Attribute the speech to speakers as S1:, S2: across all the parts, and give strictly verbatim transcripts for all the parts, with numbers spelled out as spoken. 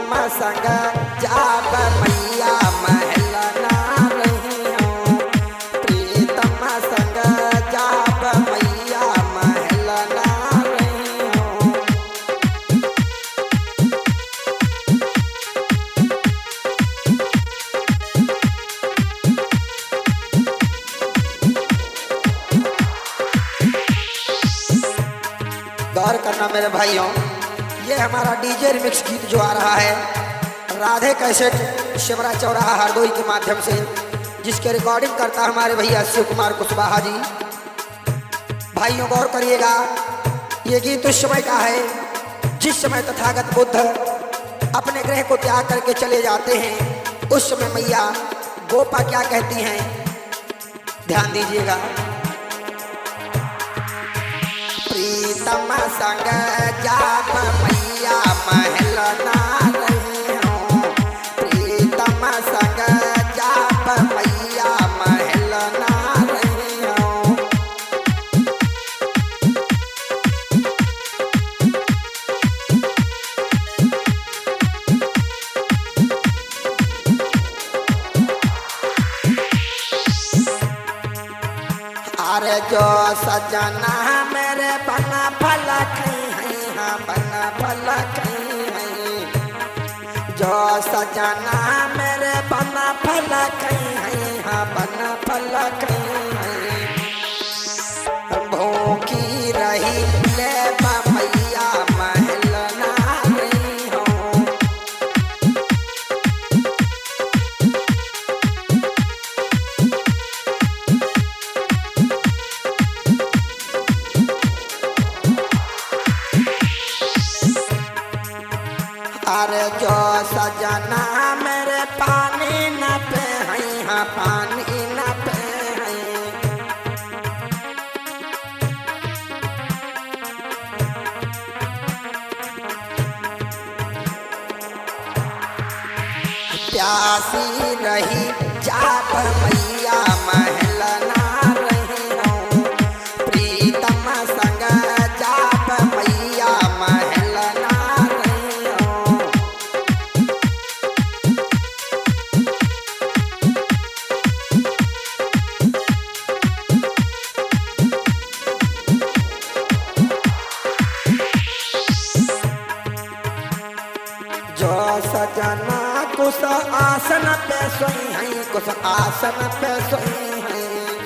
S1: प्रीतम संग जाब मैया महल ना रही हूँ। प्रीतम संग जाब मैया महल ना रही हूँ। गौर करना मेरे भाइयों, ये हमारा डीजे रिमिक्स गीत जो आ रहा है राधे कैसेट शिवरा चौराहा हरदोई के माध्यम से, जिसके रिकॉर्डिंग करता हमारे भैया शिव कुमार कुशवाहा जी। भाइयों गौर करिएगा, ये गीत उस समय का है जिस समय तथागत बुद्ध अपने ग्रह को त्याग करके चले जाते हैं। उस समय मैया गोपा क्या कहती हैं, ध्यान दीजिएगा। प्रीतम संग जाब मैया महल ना रही हूँ। प्रीतम संग जाब मैया महल ना रही हूँ। अरे जो सजना मेरे बना भला कहीं है, हाँ बना भला कहीं है। जो सजना मेरे बना भला कहीं है, हाँ बना भला कहीं है। भूखी रही ले मैया महल ना रही हूँ। अरे जो सजना मेरे पानी न पे है, हाँ पानी न पे है। प्यासी रही जाब मैया महल ना रही हूँ। प्रीतम संग जाब मैया महल ना रही हूँ। जो सजना कुछ आसन पे सोई है, कुछ आसन पे सोई है।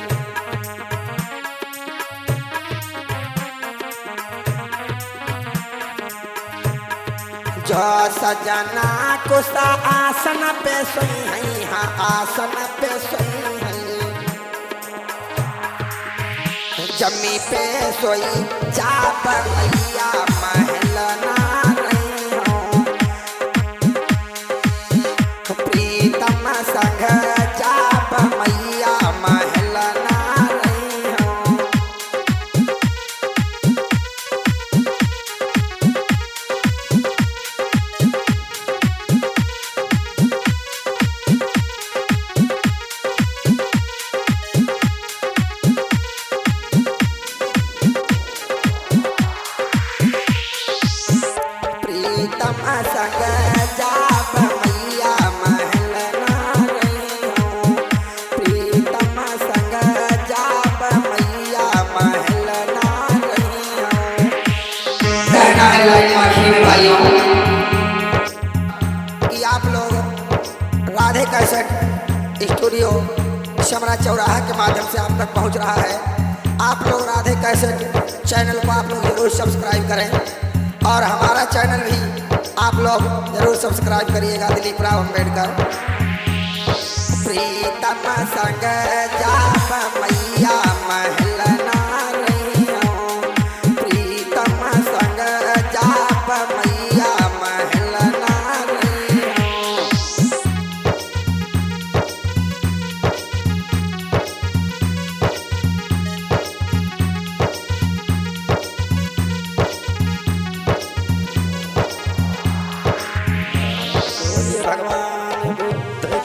S1: जो सजना कुछ आसन पे सोई है, हाँ आसन पे सोई है। जमी पे सोई जाब मैया महल ना रही हूँ। प्रीतम संग जाब मैया महल ना रही हूँ। प्रीतम संग जाब मैया महल ना रही हूँ। प्रीतम संग जाब मैया महल ना रही हूँ।
S2: कहना है लाइन मार्केट में भाइयों
S1: कि आप लोग राधे कैसेट स्टूडियो शिवरा चौराहा के माध्यम से आप तक पहुंच रहा है। आप लोग राधे कैसेट चैनल को आप लोग जरूर सब्सक्राइब करें, और हमारा चैनल भी आप लोग जरूर सब्सक्राइब करिएगा, दिलीप राव अम्बेडकर। प्रीतम संग जाब मैया महल ना रही हूँ। प्रीतम संग जाब मैया महल ना रही हूँ। भगवान बुद्ध